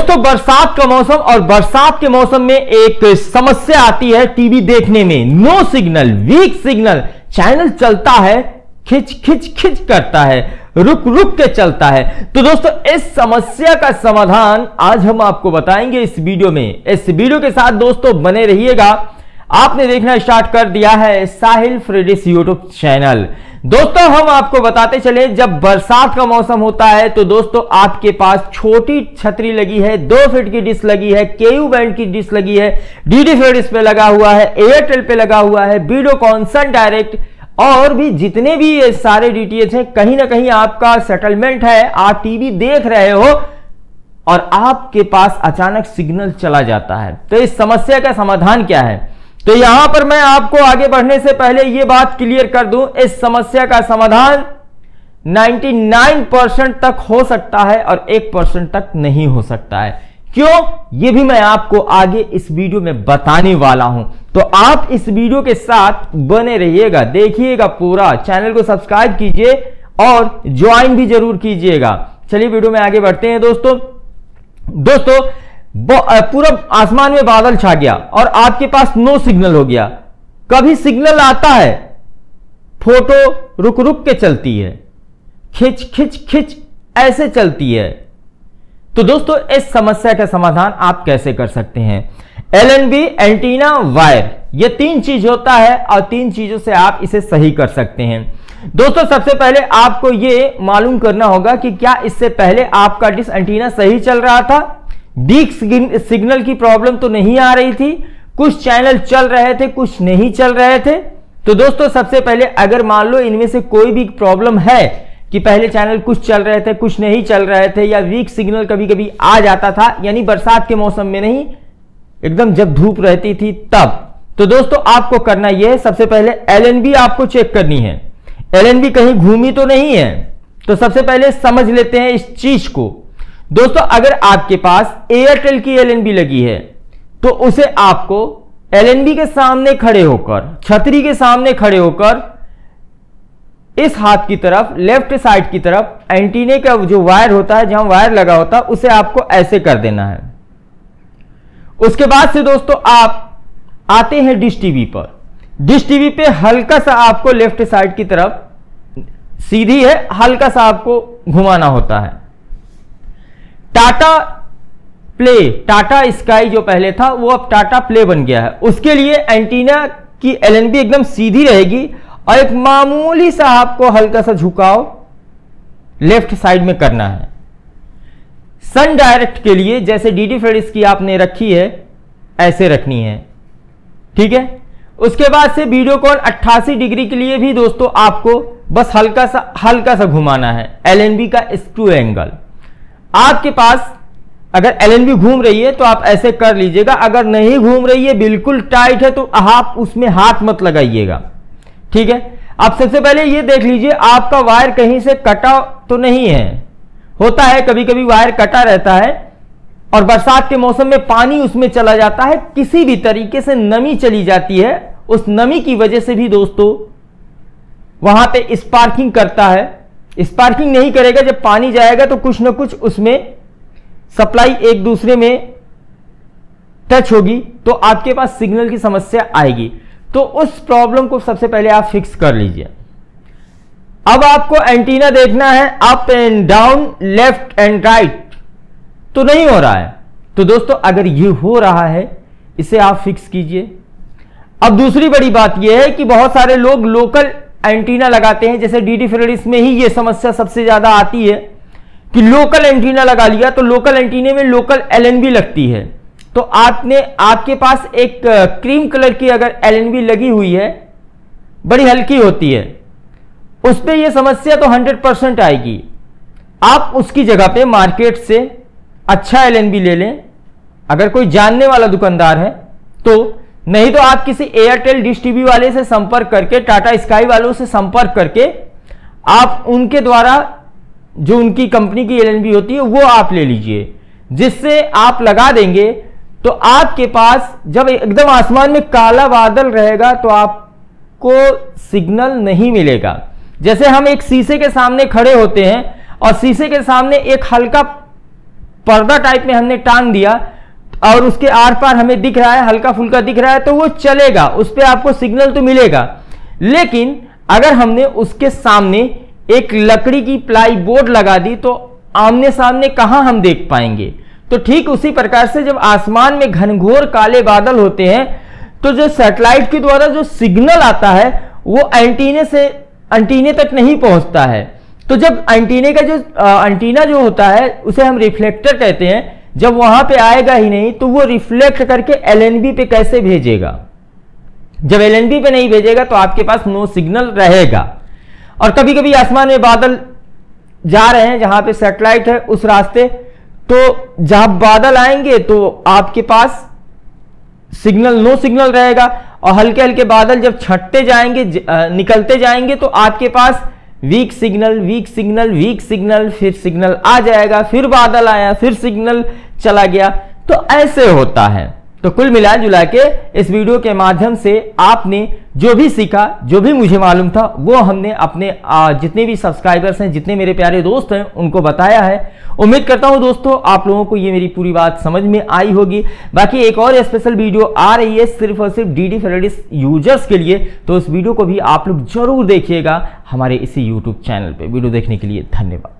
दोस्तों बरसात का मौसम, और बरसात के मौसम में एक समस्या आती है टीवी देखने में। No signal, weak signal, channel चलता है, खिंच खिंच खिंच करता है, रुक रुक के चलता है। तो दोस्तों इस समस्या का समाधान आज हम आपको बताएंगे इस वीडियो में। इस वीडियो के साथ दोस्तों बने रहिएगा। आपने देखना स्टार्ट कर दिया है साहिल फ्रेडिस यूट्यूब चैनल। दोस्तों हम आपको बताते चले, जब बरसात का मौसम होता है तो दोस्तों आपके पास छोटी छतरी लगी है, 2 फीट की डिश लगी है, केयू बैंड की डिश लगी है, डीडी फ्रेडिस पे लगा हुआ है, एयरटेल पे लगा हुआ है, वीडियोकॉन, सन डायरेक्ट और भी जितने भी ये सारे डीटीएच हैं, कहीं ना कहीं आपका सेटलमेंट है, आप टीवी देख रहे हो और आपके पास अचानक सिग्नल चला जाता है। तो इस समस्या का समाधान क्या है? तो यहां पर मैं आपको आगे बढ़ने से पहले यह बात क्लियर कर दूं, इस समस्या का समाधान 99% तक हो सकता है और 1% तक नहीं हो सकता है। क्यों? यह भी मैं आपको आगे इस वीडियो में बताने वाला हूं। तो आप इस वीडियो के साथ बने रहिएगा, देखिएगा पूरा, चैनल को सब्सक्राइब कीजिए और ज्वाइन भी जरूर कीजिएगा। चलिए वीडियो में आगे बढ़ते हैं दोस्तों। पूरा आसमान में बादल छा गया और आपके पास नो सिग्नल हो गया। कभी सिग्नल आता है, फोटो रुक रुक के चलती है, खिंच खिंच खिंच ऐसे चलती है। तो दोस्तों इस समस्या का समाधान आप कैसे कर सकते हैं? एलएनबी, एंटीना, वायर, ये 3 चीज होता है और 3 चीजों से आप इसे सही कर सकते हैं। दोस्तों सबसे पहले आपको ये मालूम करना होगा कि क्या इससे पहले आपका डिश एंटीना सही चल रहा था, वीक सिग्नल की प्रॉब्लम तो नहीं आ रही थी, कुछ चैनल चल रहे थे, कुछ नहीं चल रहे थे। तो दोस्तों सबसे पहले अगर मान लो इनमें से कोई भी प्रॉब्लम है कि पहले चैनल कुछ चल रहे थे, कुछ नहीं चल रहे थे, या वीक सिग्नल कभी कभी आ जाता था, यानी बरसात के मौसम में नहीं, एकदम जब धूप रहती थी तब, तो दोस्तों आपको करना यह है, सबसे पहले एलएनबी आपको चेक करनी है। एलएनबी कहीं घूमी तो नहीं है। तो सबसे पहले समझ लेते हैं इस चीज को। दोस्तों अगर आपके पास एयरटेल की एलएनबी लगी है तो उसे आपको एलएनबी के सामने खड़े होकर, छतरी के सामने खड़े होकर, इस हाथ की तरफ, लेफ्ट साइड की तरफ एंटीने का जो वायर होता है, जहां वायर लगा होता है, उसे आपको ऐसे कर देना है। उसके बाद से दोस्तों आप आते हैं डिश टीवी पर। डिश टीवी पे हल्का सा आपको लेफ्ट साइड की तरफ, सीधी है, हल्का सा आपको घुमाना होता है। टाटा प्ले, टाटा स्काई जो पहले था वो अब टाटा प्ले बन गया है। उसके लिए एंटीना की एलएनबी एकदम सीधी रहेगी और एक मामूली सा आपको हल्का सा झुकाव लेफ्ट साइड में करना है। सन डायरेक्ट के लिए जैसे डीडी फ्रेडिस की आपने रखी है, ऐसे रखनी है, ठीक है। उसके बाद से वीडियोकॉन 88 डिग्री के लिए भी दोस्तों आपको बस हल्का सा घुमाना है, एलएनबी का स्क्रू एंगल। आपके पास अगर एलएनबी घूम रही है तो आप ऐसे कर लीजिएगा, अगर नहीं घूम रही है, बिल्कुल टाइट है, तो आप उसमें हाथ मत लगाइएगा, ठीक है। आप सबसे पहले ये देख लीजिए आपका वायर कहीं से कटा तो नहीं है। होता है कभी कभी वायर कटा रहता है और बरसात के मौसम में पानी उसमें चला जाता है, किसी भी तरीके से नमी चली जाती है, उस नमी की वजह से भी दोस्तों वहां पे स्पार्किंग करता है। स्पार्किंग नहीं करेगा, जब पानी जाएगा तो कुछ ना कुछ उसमें सप्लाई एक दूसरे में टच होगी, तो आपके पास सिग्नल की समस्या आएगी। तो उस प्रॉब्लम को सबसे पहले आप फिक्स कर लीजिए। अब आपको एंटीना देखना है up and down, left and right, तो नहीं हो रहा है। तो दोस्तों अगर ये हो रहा है, इसे आप फिक्स कीजिए। अब दूसरी बड़ी बात यह है कि बहुत सारे लोग लोकल एंटीना लगाते हैं, जैसे डीडी फ्रेडिस में ही ये समस्या सबसे ज्यादा आती है कि लोकल एंटीना लगा लिया, तो लोकल एंटीने में लोकल एलएनबी लगती है। तो आपके पास एक क्रीम कलर की अगर एलएनबी लगी हुई है, बड़ी हल्की होती है, उस पर यह समस्या तो 100% आएगी। आप उसकी जगह पे मार्केट से अच्छा एलएनबी ले लें, अगर कोई जानने वाला दुकानदार है तो, नहीं तो आप किसी एयरटेल डिश टीवी वाले से संपर्क करके, टाटा स्काई वालों से संपर्क करके आप उनके द्वारा जो उनकी कंपनी की एलएनबी होती है वो आप ले लीजिए, जिससे आप लगा देंगे तो आपके पास जब एकदम आसमान में काला बादल रहेगा तो आपको सिग्नल नहीं मिलेगा। जैसे हम एक शीशे के सामने खड़े होते हैं और शीशे के सामने एक हल्का पर्दा टाइप में हमने टांग दिया और उसके आर पार हमें दिख रहा है, हल्का फुल्का दिख रहा है, तो वो चलेगा, उस पर आपको सिग्नल तो मिलेगा। लेकिन अगर हमने उसके सामने एक लकड़ी की प्लाई बोर्ड लगा दी तो आमने सामने कहां हम देख पाएंगे। तो ठीक उसी प्रकार से जब आसमान में घनघोर काले बादल होते हैं तो जो सैटेलाइट के द्वारा जो सिग्नल आता है वो एंटीने तक नहीं पहुंचता है। तो जब एंटीना जो होता है उसे हम रिफ्लेक्टर कहते हैं, जब वहां पे आएगा ही नहीं तो वो रिफ्लेक्ट करके एलएनबी पे कैसे भेजेगा। जब एलएनबी पे नहीं भेजेगा तो आपके पास नो सिग्नल रहेगा। और कभी कभी आसमान में बादल जा रहे हैं जहां पे सैटेलाइट है उस रास्ते, तो जहां बादल आएंगे तो आपके पास नो सिग्नल रहेगा। और हल्के हल्के बादल जब छटते जाएंगे, निकलते जाएंगे, तो आपके पास वीक सिग्नल, फिर सिग्नल आ जाएगा, फिर बादल आया, फिर सिग्नल चला गया। तो ऐसे होता है। तो कुल मिला जुला के इस वीडियो के माध्यम से आपने जो भी सीखा, जो भी मुझे मालूम था, वो हमने अपने जितने भी सब्सक्राइबर्स हैं, जितने मेरे प्यारे दोस्त हैं, उनको बताया है। उम्मीद करता हूं दोस्तों आप लोगों को ये मेरी पूरी बात समझ में आई होगी। बाकी एक और स्पेशल वीडियो आ रही है सिर्फ और सिर्फ डीडी फेरेडिस यूजर्स के लिए, तो इस वीडियो को भी आप लोग जरूर देखिएगा हमारे इसी यूट्यूब चैनल पे। वीडियो देखने के लिए धन्यवाद।